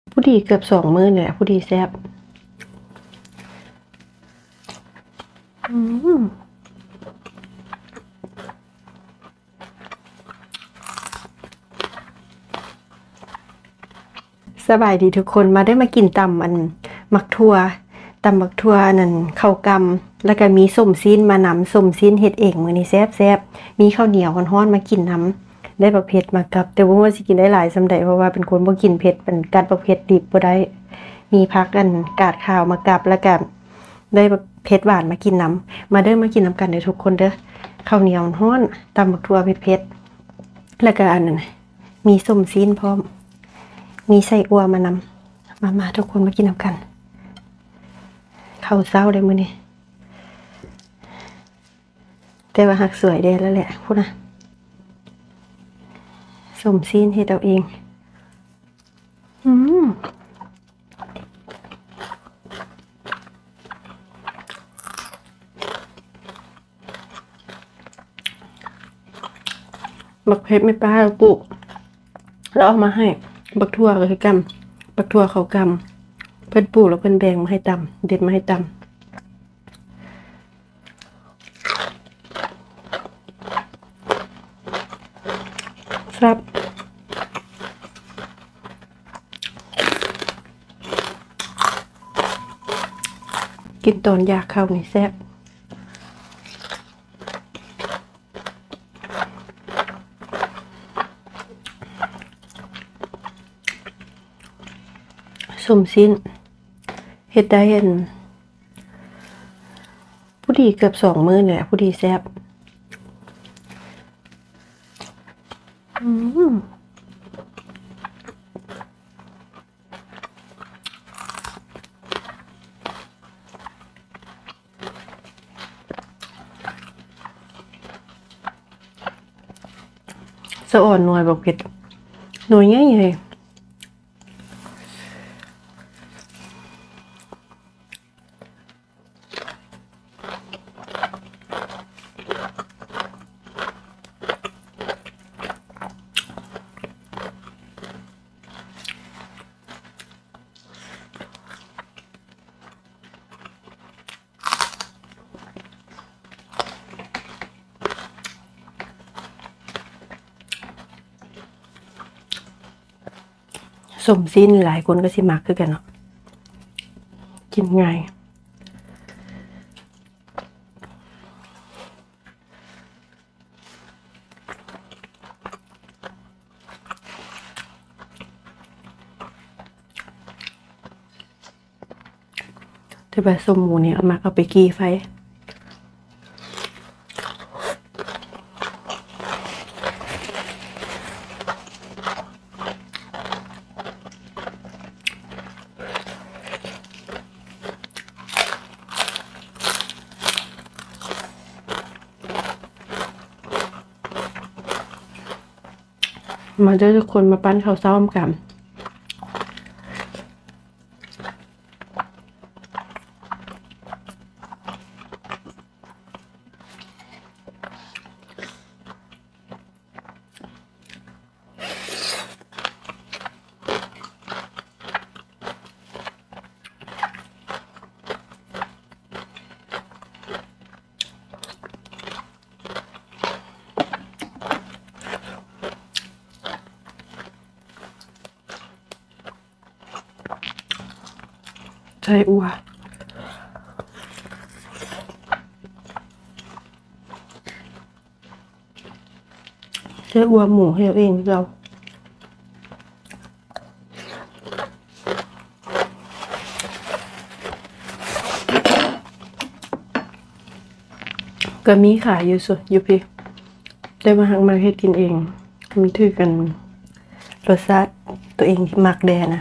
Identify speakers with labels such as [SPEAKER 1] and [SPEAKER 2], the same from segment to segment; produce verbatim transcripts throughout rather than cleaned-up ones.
[SPEAKER 1] ผู้ดีเกือบสองมื้อเนี่ยผู้ดีแซ่บอืมสบายดีทุกคนมาได้มากินตำอันมักทั่วตำมักทั่วนั่นข้าวกำแล้วก็มีส้มซีนมานำส้มซีนเฮ็ดเองมื้อนี้แซ่บๆมีข้าวเหนียวร้อนๆมากินน้ำได้บักเผ็ดมากับแต่บ่ว่าสิกินได้หลายซำใดเพราะว่าเป็นคนบ่กินเผ็ดเป็นกัดบักเผ็ดดิบบ่ได้มีผักอันกาดข้าวมากับแล้วก็ได้บักเผ็ดหวานมากินน้ำมาเด้อมากินน้ำกันเด้อทุกคนเด้อข้าวเหนียวร้อนตำบักทั่วเผ็ดๆแล้วก็อันนั้นมีส้มซีนพร้อมมีไส้อั่วมานำมามาทุกคนมากินน้ำกันข้าวเช้าเลยมื้อนี้แต่ว่าหักสวยเด้แล้วแหละพูดนะส้มซีนเฮ็ดเอาเองอืมบักเพชรไม่ป้าปลูกแล้วเอามาให้บักทั่วก็คือกำบักทั่วเขากำเพิ่นปลูกแล้วเพิ่นแบ่งมาให้ตำเด็ดมาให้ตำครับกินตอนอยากเข้านี่แซ่บสมสิ้นเฮ็ดได้เห็นผู้ดีเกือบสองมื้อเนี่ยผู้ดีแซ่บอืมสะอ่อนหน่วยบอกเผ็ดหน่วยใหญ่ๆสมสิ้นหลายคนก็สิมักคือกันเนาะกินง่ายแต่แบบส้มหมูเนี่ยเอามาเอาไปกี้ไฟมาเจอทุกคนมาปั้นข้าวเช้ากันใช่อัวใช่อัวหมูให้เราเองเราก็มีขายอยู่สุดอยู่พี่ได้มาหักมาเฮ็ดกินเองมันถือกันรสชาติตัวเองที่มักแดนะ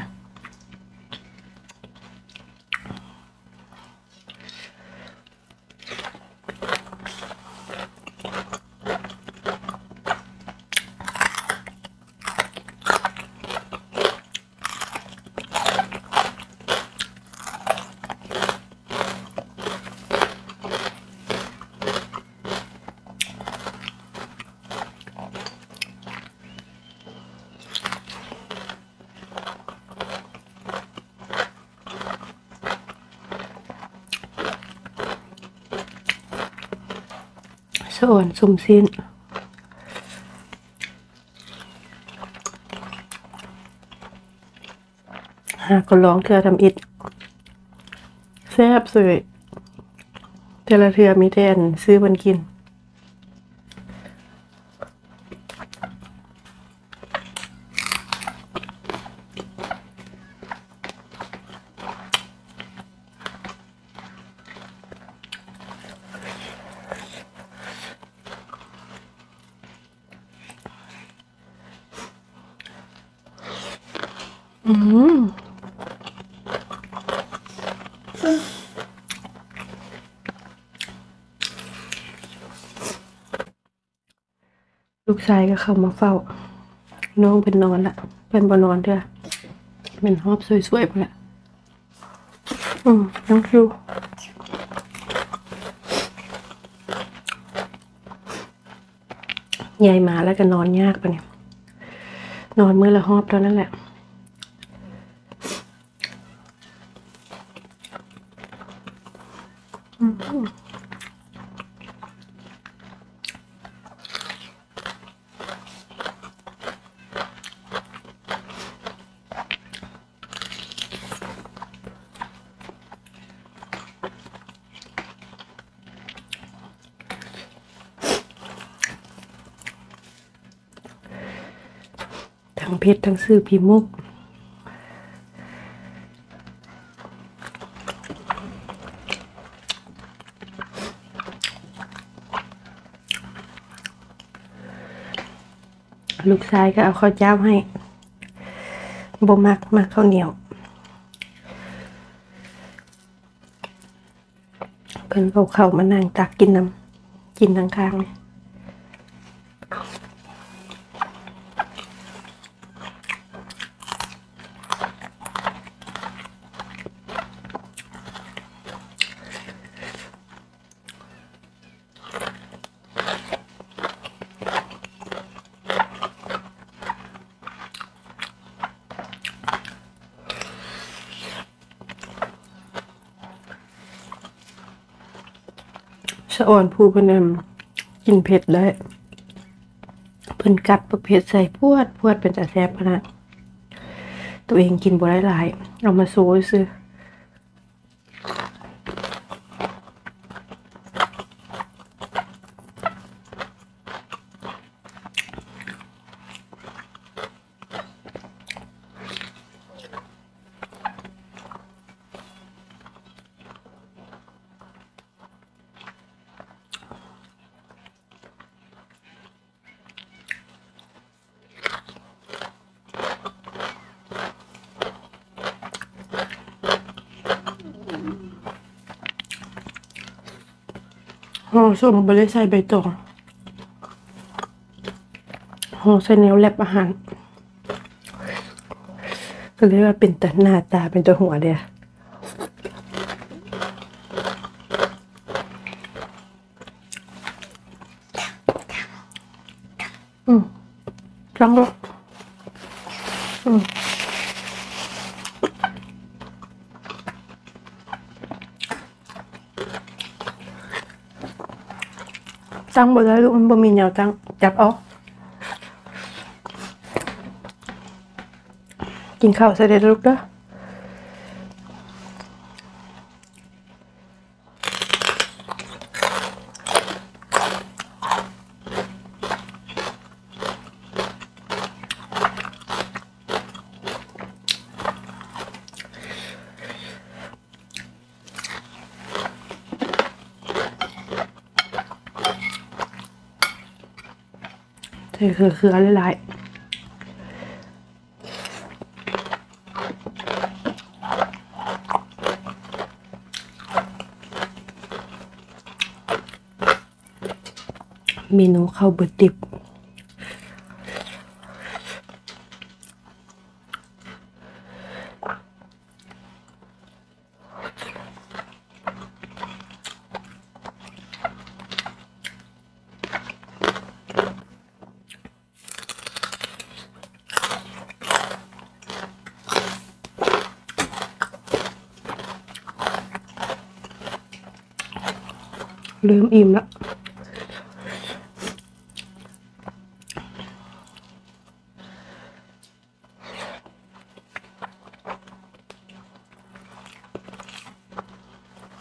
[SPEAKER 1] ะอ่อนสุ่มซีนหาก็ร้องเธอทำอิดแซ่บสวยเทละเทือมีแทนซื้อมันกินอืมลูกชายก็เข้ามาเฝ้าน้องเป็นนอนละเป็นบ่นอนเด้อเป็นหอบสวยๆพุ่นละอืมน้องคิวใหญ่มาแล้วก็นอนยากปะเนี่ยนอนมื้อละหอบเท่านั้นแหละทั้งเพชรทั้งซื้อพิมุกลูกชายก็เอาข้าวเจ้าให้บ่มักมักข้าวเหนียวเพิ่นเอาข้าวมานั่งตักกินน้ำกินทั้งข้างเลยสะอ่อนผู้เพิ่นกินเผ็ดได้เพิ่นกัดบักเผ็ดใส่พวดพวดเป็นตาแซ่บขนาดตัวเองกินบ่ได้หลายเอามาโซ่ซื้อห่อส้มบ่ได้ใส่ใบตองห่อใส่แนวแลบอาหารก็เรียกว่าเป็นแต่หน้าตาเป็นตัวหัวเดียอืมจังเลยอืมตั้งบ่ได้ลูกมันบ่มีแนวตั้งจับเอากินข้าวเสร็จลูกเด้อเธอคือคืออะไรหลายเมนูข้าวเบิดดิบลืมอิ่มละ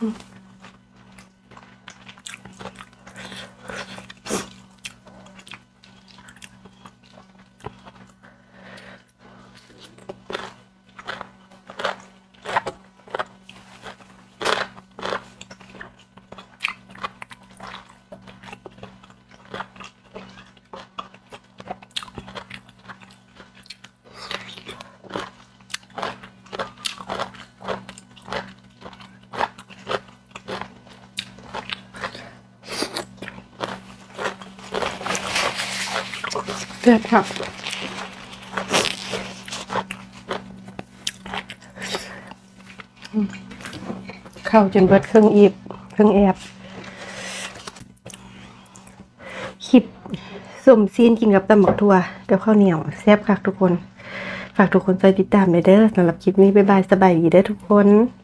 [SPEAKER 1] เดือดครับเข้าจนเบิดเครื่องอีบเครื่องแอบคลิปส้มซีนกินกับตำบักถั่วกับข้าวเหนียวแซ่บคักทุกคนฝากทุกคนใจติดตามเลยเด้อสำหรับคลิปนี้บ๊ายบายสบายดีเด้อทุกคน